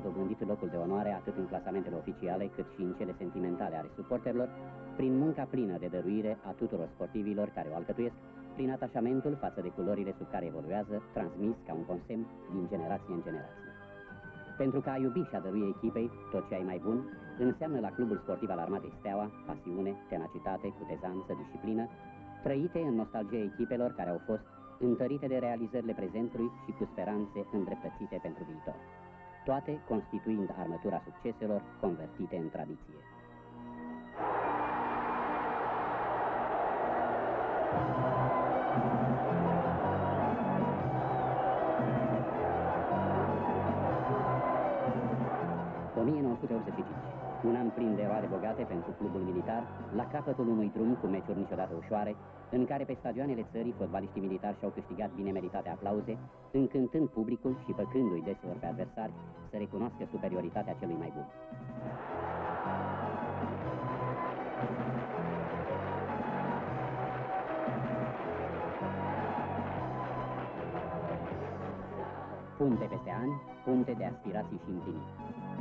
dobândit locul de onoare atât în clasamentele oficiale cât și în cele sentimentale ale suporterilor, prin munca plină de dăruire a tuturor sportivilor care o alcătuiesc, prin atașamentul față de culorile sub care evoluează, transmis ca un consemn din generație în generație. Pentru că a iubi și a dărui echipei tot ce ai mai bun, înseamnă la Clubul Sportiv al Armatei Steaua pasiune, tenacitate, cutezanță, disciplină, trăite în nostalgia echipelor care au fost întărite de realizările prezentului și cu speranțe îndreptățite pentru viitor, toate constituind armătura succeselor convertite în tradiție. Un an plin de eroare bogate pentru clubul militar, la capătul unui drum cu meciuri niciodată ușoare, în care pe stadioanele țării fotbaliștii militari și-au câștigat bine meritate aplauze, încântând publicul și făcându-i deseori pe adversari să recunoască superioritatea celui mai bun. Punte peste ani, punte de aspirații și împliniri.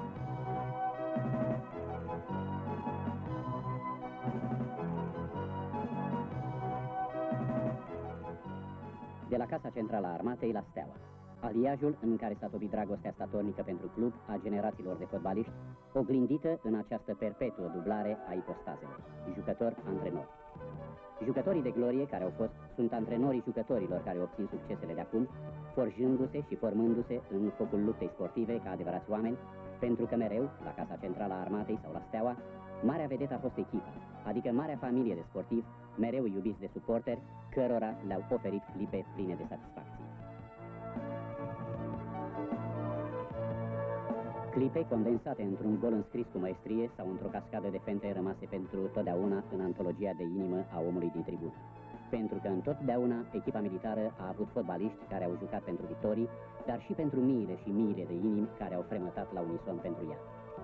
De la Casa Centrală a Armatei la Steaua, aliajul în care s-a topit dragostea statornică pentru club a generațiilor de fotbaliști, oglindită în această perpetuă dublare a ipostazelor, jucător-antrenor. Jucătorii de glorie care au fost sunt antrenorii jucătorilor care obțin succesele de acum, forjându-se și formându-se în focul luptei sportive ca adevărați oameni, pentru că mereu, la Casa Centrală a Armatei sau la Steaua, marea vedetă a fost echipa, adică marea familie de sportivi, mereu iubiți de suporteri, cărora le-au oferit clipe pline de satisfacție. Clipe condensate într-un gol înscris cu maestrie sau într-o cascadă de fente rămase pentru totdeauna în antologia de inimă a omului din tribună. Pentru că întotdeauna echipa militară a avut fotbaliști care au jucat pentru victorii, dar și pentru miile și miile de inimi care au fremătat la unison pentru ea.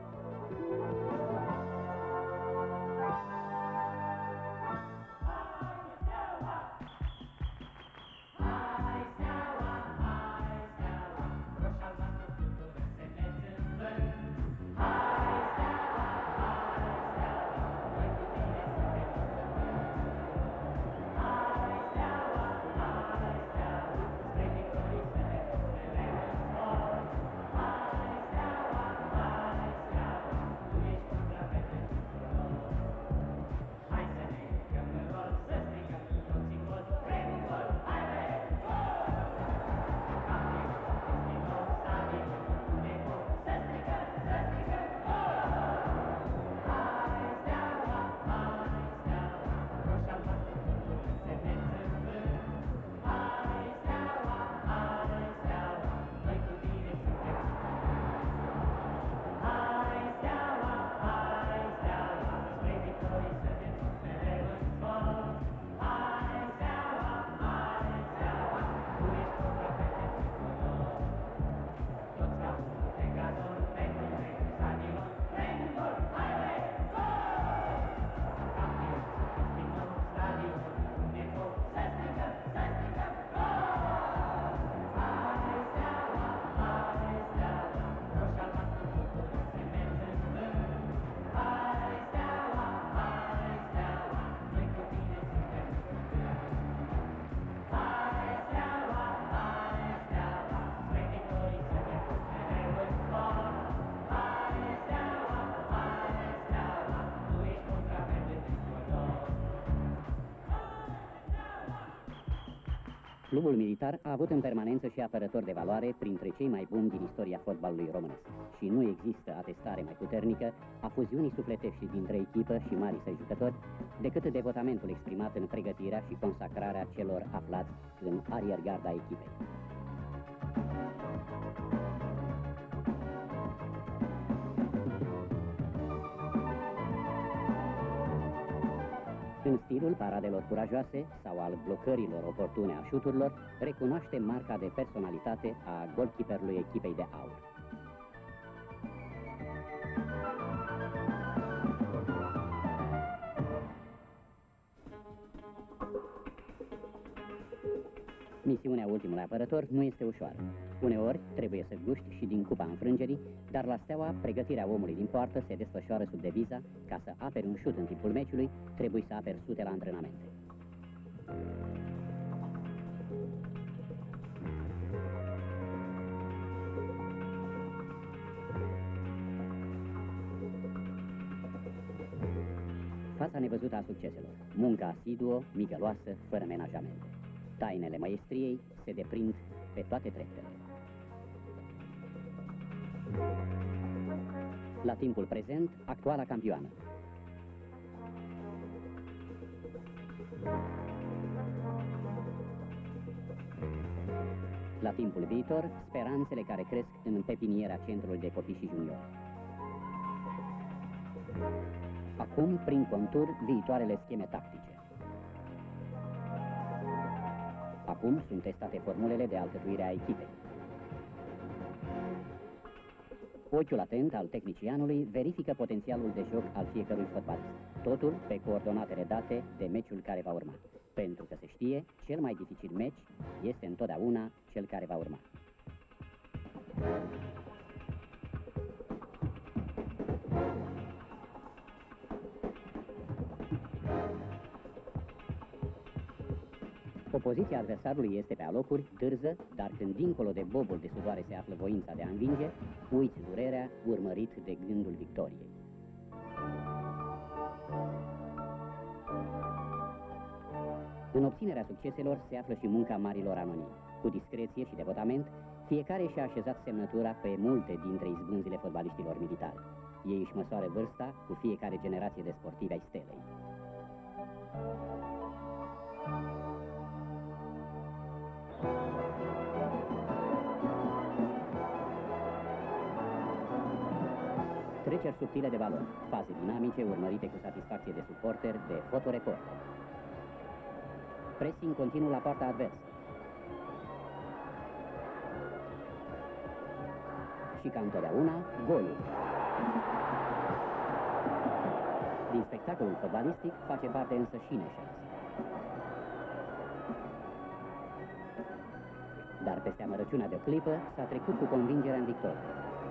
Clubul militar a avut în permanență și apărători de valoare printre cei mai buni din istoria fotbalului românesc. Și nu există atestare mai puternică a fuziunii sufletești dintre echipă și marii săi jucători decât devotamentul exprimat în pregătirea și consacrarea celor aflați în ariergarda echipei. În stilul paradelor curajoase sau al blocărilor oportune a șuturilor, recunoaște marca de personalitate a golkeeperului echipei de aur. Misiunea ultimului apărător nu este ușoară. Uneori trebuie să guști și din cupa înfrângerii, dar la Steaua, pregătirea omului din poartă se desfășoară sub deviza: ca să aperi un șut în timpul meciului, trebuie să aperi sute la antrenamente. Fața nevăzută a succeselor, munca asiduă, migăloasă, fără menajamente. Tainele maestriei se deprind pe toate treptele. La timpul prezent, actuala campioană. La timpul viitor, speranțele care cresc în pepinierea Centrului de Copii și Juniori. Acum, prin contur, viitoarele scheme tactice. Acum sunt testate formulele de alcătuire a echipei. Ochiul atent al tehnicianului verifică potențialul de joc al fiecărui fotbalist. Totul pe coordonatele date de meciul care va urma. Pentru că se știe, cel mai dificil meci este întotdeauna cel care va urma. Opoziția adversarului este pe alocuri, dârză, dar când dincolo de bobul de sudoare se află voința de a învinge, uiți durerea, urmărit de gândul victoriei. În obținerea succeselor se află și munca marilor anonimi. Cu discreție și devotament, fiecare și-a așezat semnătura pe multe dintre izbânzile fotbaliștilor militari. Ei își măsoară vârsta cu fiecare generație de sportivi ai stelei. Treceri subtile de balon, faze dinamice urmărite cu satisfacție de suporter, de fotoreporter. Pressing continuu la poarta adversă. Și ca întotdeauna, golul. Din spectacolul fotbalistic face parte însă și neșanță. Dar peste amărăciunea de clipă s-a trecut cu convingerea în victorie.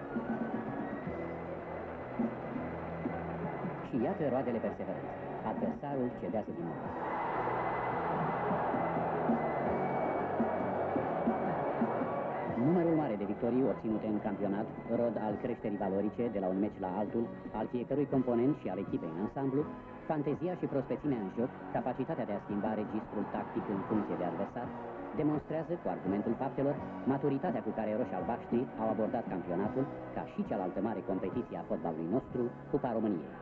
Și iată roadele perseverenței. Adversarul cedează din nou. Numărul mare de victorii obținute în campionat, rod al creșterii valorice de la un meci la altul, al fiecărui component și al echipei în ansamblu, fantezia și prospețimea în joc, capacitatea de a schimba registrul tactic în funcție de adversar, demonstrează cu argumentul faptelor maturitatea cu care roșii-albaștri au abordat campionatul, ca și cealaltă mare competiție a fotbalului nostru, Cupa României.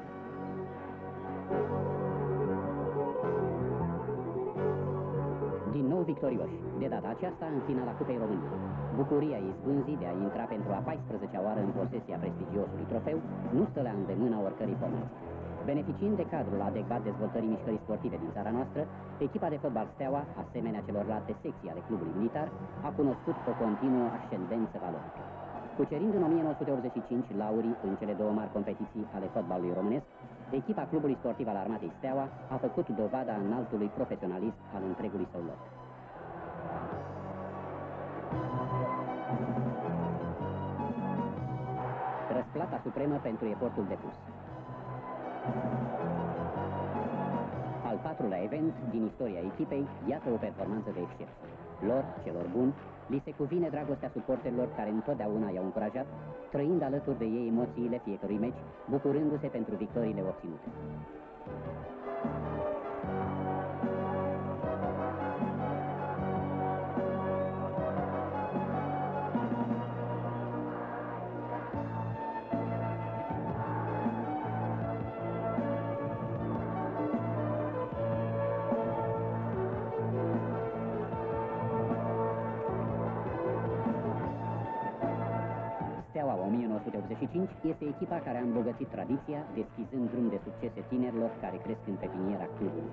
Din nou victorioși, de data aceasta în finala Cupei României. Bucuria izbânzii de a intra pentru a 14-a oară în posesia prestigiosului trofeu nu stă la îndemâna oricărei formații. Beneficiind de cadrul adecvat dezvoltării mișcării sportive din țara noastră, echipa de fotbal Steaua, asemenea celorlalte secții ale clubului militar, a cunoscut o continuă ascendență valorică. Cucerind în 1985 laurii în cele două mari competiții ale fotbalului românesc, echipa clubului sportiv al Armatei Steaua a făcut dovada înaltului profesionalism al întregului său lot. Răsplata supremă pentru efortul depus. Al patrulea event din istoria echipei, iată o performanță de excepție. Lor, celor buni, li se cuvine dragostea suporterilor care întotdeauna i-au încurajat, trăind alături de ei emoțiile fiecărui meci, bucurându-se pentru victoriile obținute. Steaua 1985 este echipa care a îmbogățit tradiția, deschizând drum de succese tinerilor care cresc în pepiniera clubului.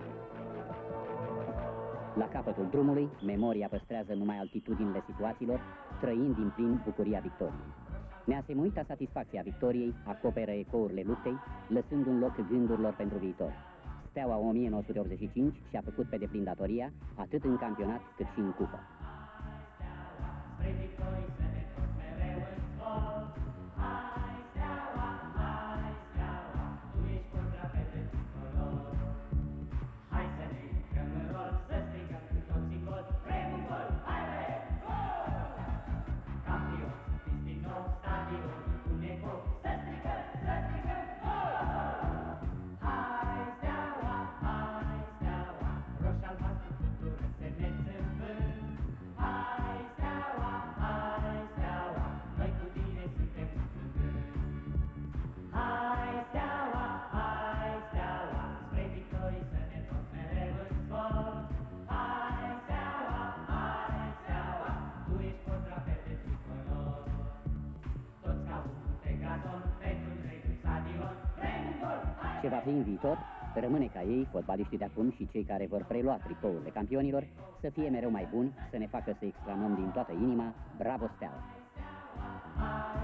La capătul drumului, memoria păstrează numai altitudinile situațiilor, trăind din plin bucuria victoriei. Neasemuita satisfacție a victoriei acoperă ecourile luptei, lăsând un loc gândurilor pentru viitor. Steaua 1985 și-a făcut pe deplin datoria, atât în campionat cât și în cupă. Ce va fi în viitor, rămâne ca ei, fotbaliștii de acum și cei care vor prelua tricourile campionilor, să fie mereu mai buni, să ne facă să exclamăm din toată inima, bravo Steaua!